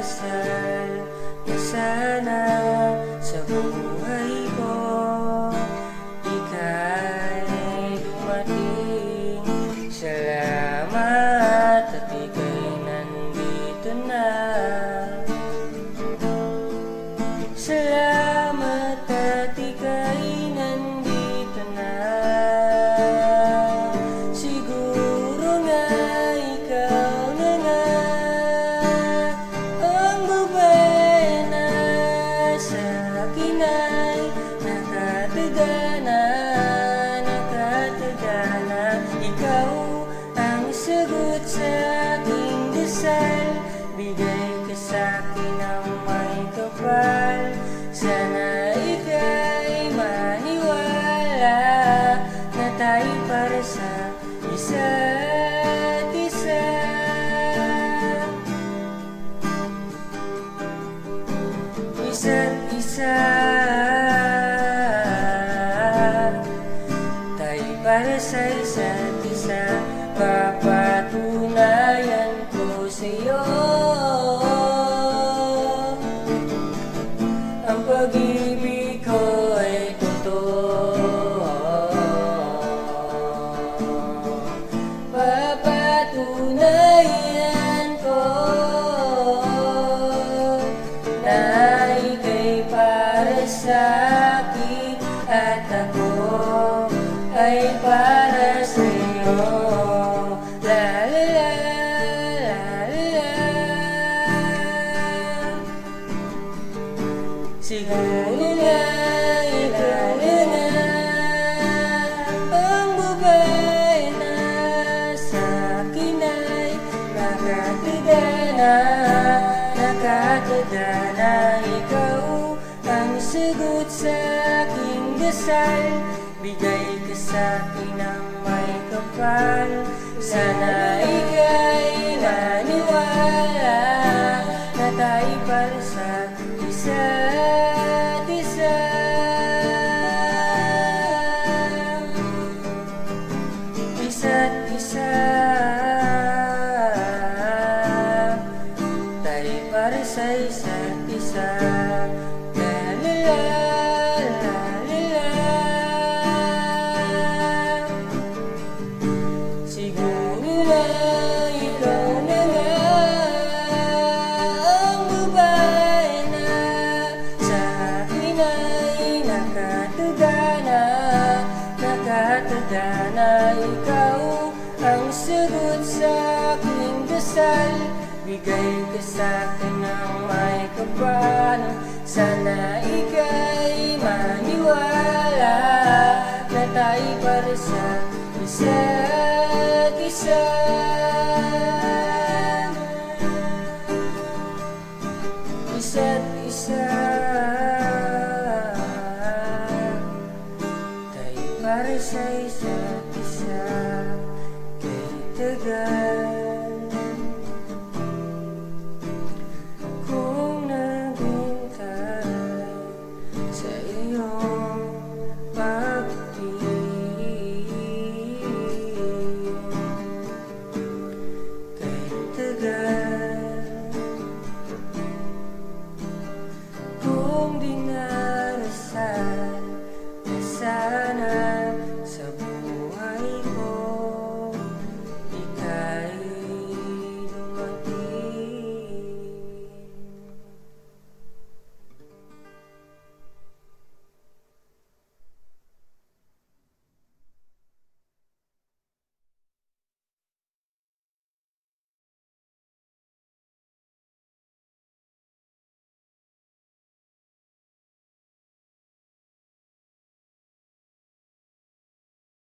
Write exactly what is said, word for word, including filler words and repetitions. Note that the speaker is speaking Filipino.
parasal na sana sa buhay ko ika'y dumating. Salamat at ika'y nandito na. Salamat at ika'y nandito na. Siguro nga ikaw na nga ang babae na sa akin ay nakatagana, nakatagana. Ikaw ang sagot sa aking dasal, bigay ka sa'kin ng may kapal. Sana ika'y maniwala na tayo para sa isa't isa. Isa't isa, tayo para sa isa't isa. Papatunayan ko sa'yo ang pag-ibig ko ay totoo. Papatunayan ko na ika'y para sa'kin at ako ay para sa'yo. La la la la la. Siguro nga ikaw na nga ang babae na sa akin ay nakatagana, nakatagana. Ikaw ang sagot sa aking dasal, bigay ka sa'kin ng may kapal. Sana ika'y maniwala na tayo para sa isa't isa. Isa't isa, tayo para sa isa't isa. La la la la la la. Siguro na ikaw na nga ang babae na sa akin ay nakatagana, nakatagana. Ikaw ang sagot sa aking dasal, bigay ka sa'kin ng may kapal. Sana ika'y maniwala na tayo para sa isa't isa. Isa't isa, tayo para sa isa't